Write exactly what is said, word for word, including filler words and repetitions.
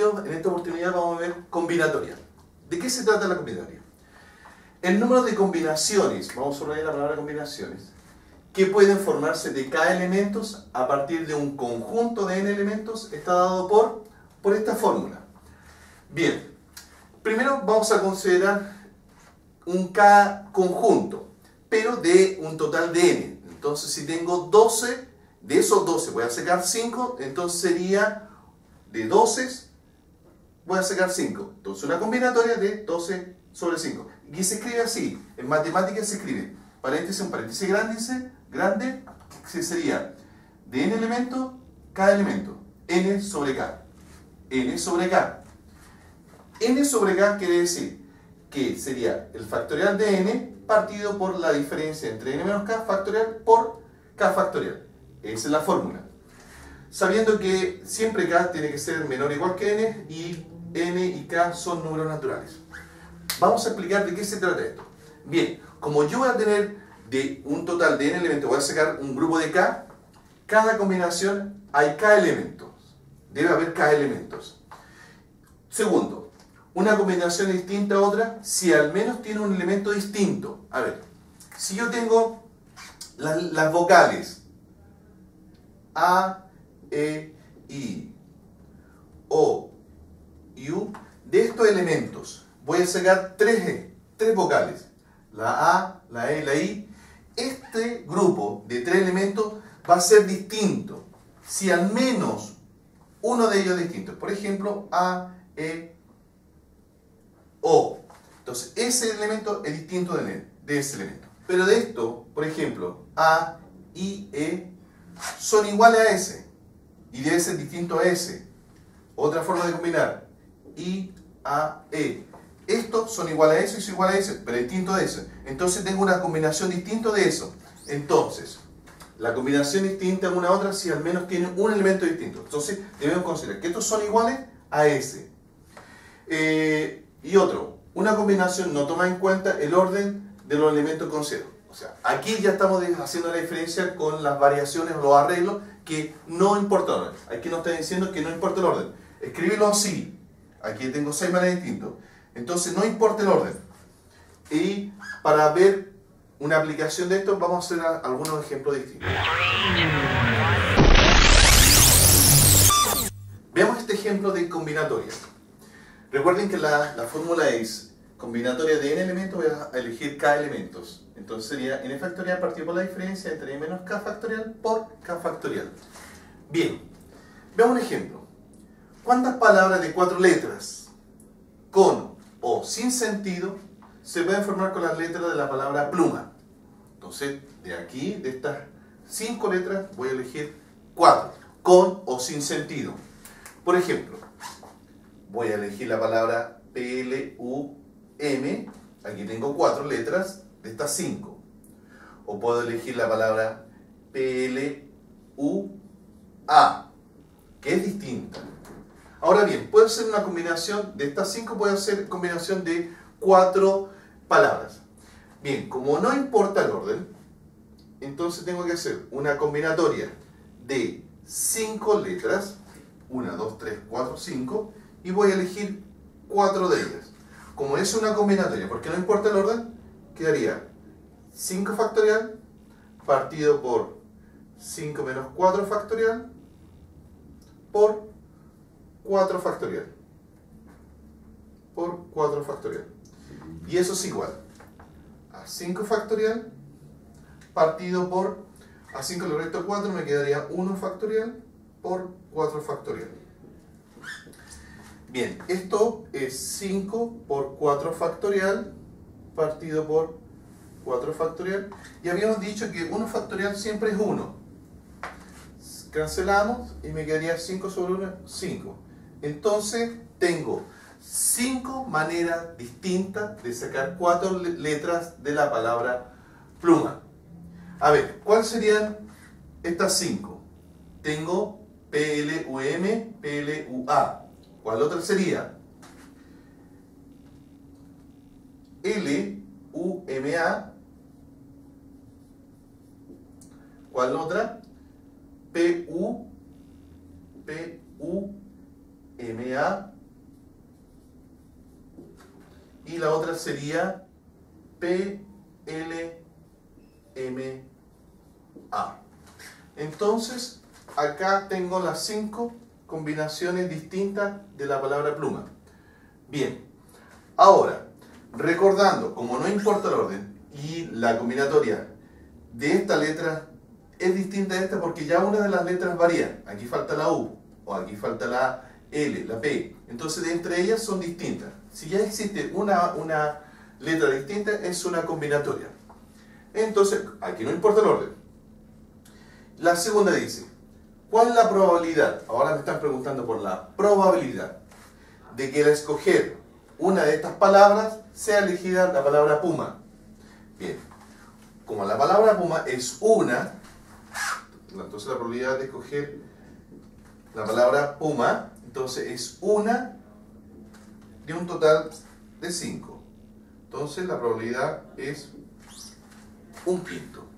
video, en esta oportunidad, vamos a ver combinatoria. ¿De qué se trata la combinatoria? El número de combinaciones, vamos a subrayar la palabra combinaciones, que pueden formarse de K elementos a partir de un conjunto de N elementos, está dado por, por esta fórmula. Bien, primero vamos a considerar un K conjunto, pero de un total de N. Entonces, si tengo doce, de esos doce voy a sacar cinco, entonces sería de doce, voy a sacar cinco. Entonces, una combinatoria de doce sobre cinco. Y se escribe así, en matemáticas se escribe paréntesis, un paréntesis grande, grande, que sería de N elementos, K elemento, N sobre K. N sobre K. N sobre K quiere decir que sería el factorial de N partido por la diferencia entre N menos K factorial por K factorial. Esa es la fórmula. Sabiendo que siempre K tiene que ser menor o igual que N y N y K son números naturales. Vamos a explicar de qué se trata esto. Bien, como yo voy a tener de un total de N elementos, voy a sacar un grupo de K, cada combinación hay K elementos. Debe haber K elementos. Segundo, una combinación distinta a otra si al menos tiene un elemento distinto. A ver, si yo tengo las, las vocales A, E, I, O y U, de estos elementos voy a sacar tres, tres vocales, la A, la E y la I. Este grupo de tres elementos va a ser distinto si al menos uno de ellos es distinto. Por ejemplo, A, E, O. Entonces, ese elemento es distinto de, de ese elemento. Pero de esto, por ejemplo, A, I, E son iguales a S y debe ser distinto a S. Otra forma de combinar, I, A, E. Estos son iguales a eso y son iguales a ese, pero distinto de eso. Entonces tengo una combinación distinta de eso. Entonces, la combinación distinta a una a otra si al menos tienen un elemento distinto. Entonces, debemos considerar que estos son iguales a ese. Eh, y otro, una combinación no toma en cuenta el orden de los elementos con cero. O sea, aquí ya estamos haciendo la diferencia con las variaciones o los arreglos que no importa el orden. Aquí nos está diciendo que no importa el orden. Escríbelo así. Aquí tengo seis maneras distintas. Entonces no importa el orden. Y para ver una aplicación de esto vamos a hacer algunos ejemplos distintos. Veamos este ejemplo de combinatoria. Recuerden que la, la fórmula es combinatoria de N elementos, voy a elegir K elementos. Entonces sería N factorial partido por la diferencia entre N menos K factorial por K factorial. Bien, veamos un ejemplo. ¿Cuántas palabras de cuatro letras con o sin sentido se pueden formar con las letras de la palabra pluma? Entonces, de aquí, de estas cinco letras, voy a elegir cuatro, con o sin sentido. Por ejemplo, voy a elegir la palabra P L U M, aquí tengo cuatro letras de estas cinco. O puedo elegir la palabra P L U A, que es distinta. Ahora bien, puede ser una combinación de estas cinco, puede ser combinación de cuatro palabras. Bien, como no importa el orden, entonces tengo que hacer una combinatoria de cinco letras, una, dos, tres, cuatro, cinco, y voy a elegir cuatro de ellas. Como es una combinatoria, porque no importa el orden, quedaría cinco factorial partido por cinco menos cuatro factorial por cuatro factorial por cuatro factorial. Y eso es igual a cinco factorial partido por, a cinco le resto cuatro, me quedaría uno factorial por cuatro factorial. Bien, esto es cinco por cuatro factorial partido por cuatro factorial. Y habíamos dicho que uno factorial siempre es uno. Cancelamos y me quedaría cinco sobre uno, cinco. Entonces tengo cinco maneras distintas de sacar cuatro letras de la palabra pluma. A ver, ¿cuáles serían estas cinco? Tengo P L U M, P L U A. ¿Cuál otra sería? L U M A. ¿Cuál otra? P U, P U M A y la otra sería P L M A. Entonces, acá tengo las cinco combinaciones distintas de la palabra pluma. Bien, ahora, recordando, como no importa el orden y la combinatoria de esta letra es distinta a esta porque ya una de las letras varía. Aquí falta la U, o aquí falta la L, la P. Entonces, entre ellas son distintas. Si ya existe una, una letra distinta, es una combinatoria. Entonces, aquí no importa el orden. La segunda dice, ¿cuál es la probabilidad? Ahora me están preguntando por la probabilidad de que al escoger una de estas palabras sea elegida la palabra puma. Bien, como la palabra puma es una, entonces la probabilidad de escoger la palabra puma, entonces es una de un total de cinco. Entonces la probabilidad es un quinto.